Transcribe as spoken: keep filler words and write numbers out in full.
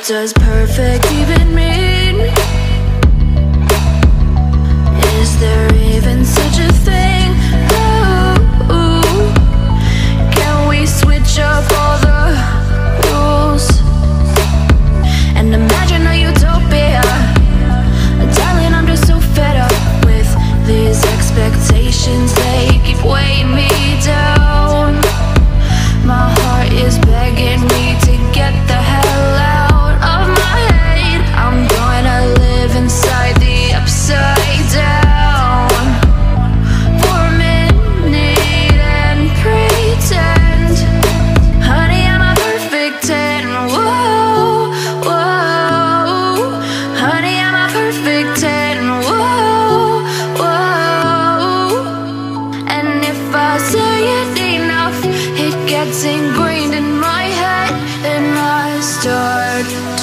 does perfect even mean? Is there even such a thing? Ooh, can we switch up all the rules and imagine a utopia? Darling, I'm just so fed up with these expectations. They keep weighing me down. My heart is begging me to get the hell out of my head. I'm gonna live inside the upside down for a minute and pretend, honey, I'm a perfect ten. Whoa, whoa, honey, I'm a perfect ten. Whoa, whoa, and if I say it enough, it gets ingrained in my head, and I start